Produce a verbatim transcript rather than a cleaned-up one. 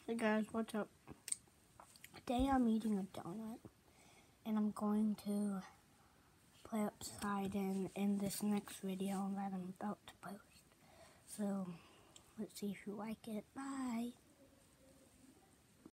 Hey guys, what's up? Today I'm eating a donut and I'm going to play upside in in this next video that I'm about to post. So let's see if you like it. Bye.